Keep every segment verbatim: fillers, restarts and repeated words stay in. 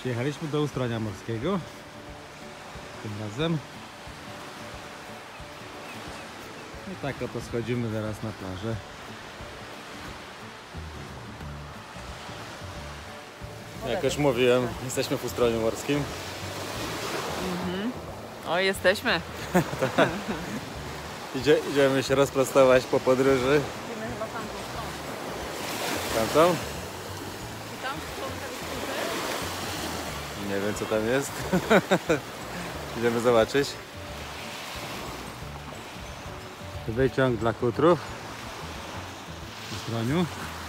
Przyjechaliśmy do Ustronia Morskiego tym razem i tak oto schodzimy teraz na plażę. Jak już mówiłem, jesteśmy w Ustroniu Morskim. Mhm. O, jesteśmy. Idzie, idziemy się rozprostować po podróży. Idziemy chyba tamtą stronę. Tamtą? I tam są te Nie wiem, co tam jest. Idziemy zobaczyć. Wyciąg dla kutrów w Ustroniu.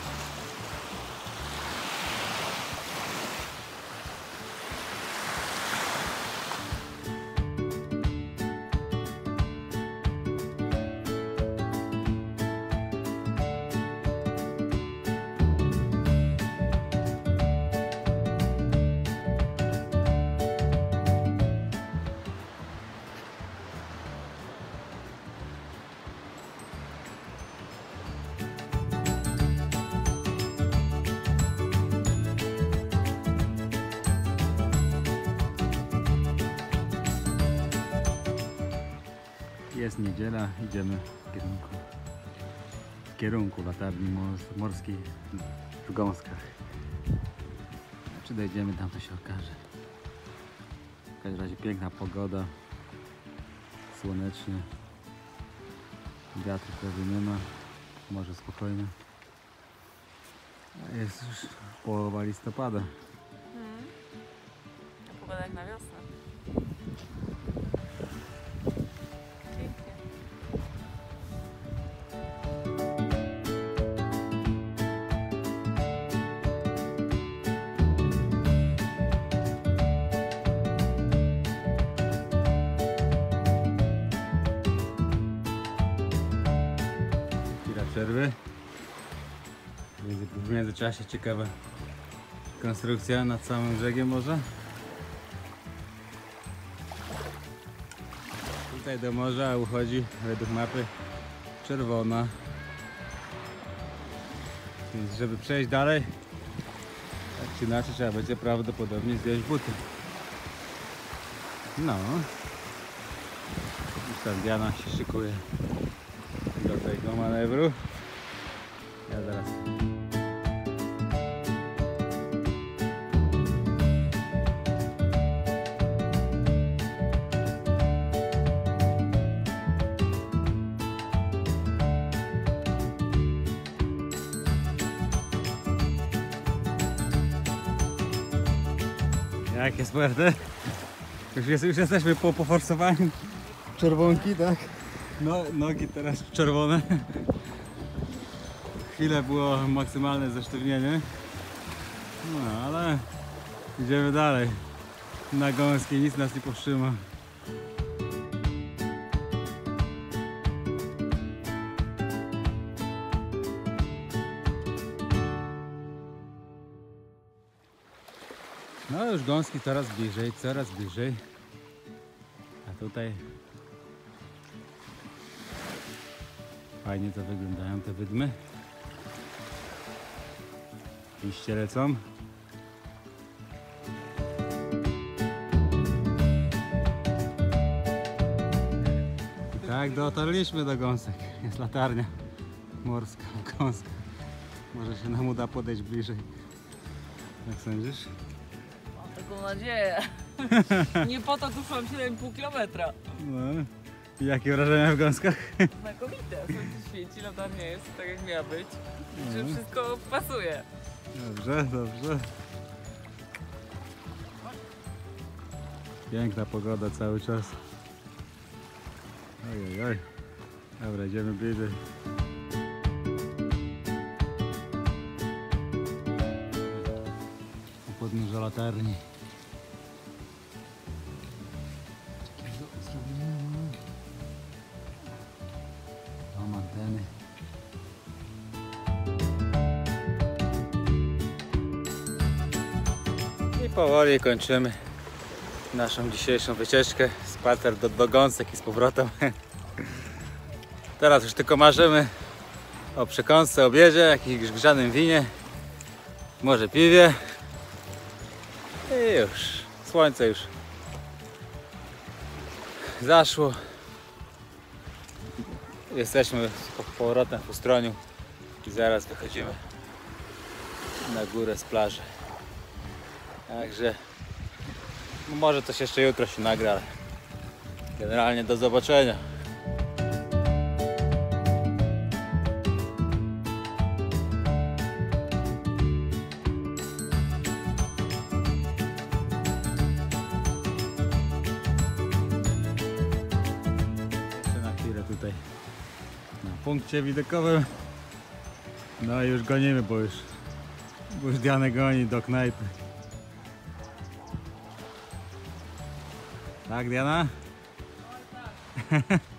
Jest niedziela, idziemy w kierunku, w kierunku latarni morskiej w Gąskach. Czy dojdziemy tam, to się okaże. W każdym razie piękna pogoda, słonecznie, wiatru prawie nie ma, morze spokojne. A jest już połowa listopada. Hmm. A pogoda jak na wiosnę. Przerwy. W międzyczasie ciekawa konstrukcja nad samym brzegiem morza. Tutaj do morza uchodzi według mapy czerwona. Więc żeby przejść dalej, tak czy inaczej trzeba będzie prawdopodobnie zdjąć buty. No. Już tam Diana się szykuje do tego manewru. Ja zaraz. Jak jest puerte? Już, jest, już jesteśmy po poforsowaniu czerwonki, tak? No, nogi teraz czerwone. Chwilę było maksymalne zesztywnienie. No, ale idziemy dalej. Na Gąskie nic nas nie powstrzyma. No już Gąski coraz bliżej, coraz bliżej. A tutaj fajnie to wyglądają te wydmy. Liście lecą. I tak dotarliśmy do Gąsek. Jest latarnia morska w Gąskach. Może się nam uda podejść bliżej. Jak sądzisz? Mam taką nadzieję. Nie po to duszłam siedem i pół kilometra. No. I jakie wrażenia w Gąskach? Znakomite. Słońce świeci, latarnia jest tak jak miała być. Że No. wszystko pasuje. Dobrze, dobrze. Piękna pogoda cały czas. Oj, oj, oj. Dobra, idziemy bliżej. U podnóża latarni. Mam anteny. I powoli kończymy naszą dzisiejszą wycieczkę. Spacer do, do Gąsek i z powrotem. Teraz już tylko marzymy o przekąsce, obiedzie, jakimś grzanym winie, może piwie. I już, słońce już zaszło. Jesteśmy z powrotem w Ustroniu i zaraz wychodzimy na górę z plaży. Także no może coś jeszcze jutro się nagra, ale generalnie do zobaczenia. Jeszcze na chwilę tutaj na punkcie widokowym. No i już gonimy, bo już, bo już Dianę goni do knajpy. Tak, Diana? Oj, tak.